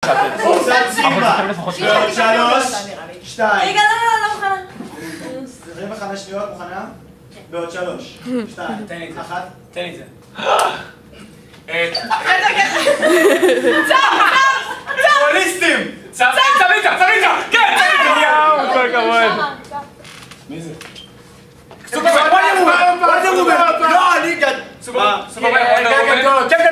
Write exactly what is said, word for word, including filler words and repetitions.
קבוצת סימבה. בעוד שלוש, שתיים. רגע, לא, לא, לא מוכנה. עשרים וחמש שניות, מוכנה? בעוד שלוש, שתיים, תן לי את זה. אחת. תן לי את זה. טרוריסטים! צביקה, צביקה! כן! יאו, כל הכבוד. מי זה? סופרמן! לא, אני גד... סופרמן!